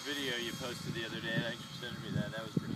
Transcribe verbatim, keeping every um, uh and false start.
video you posted the other day. Thanks for sending me that. That was pretty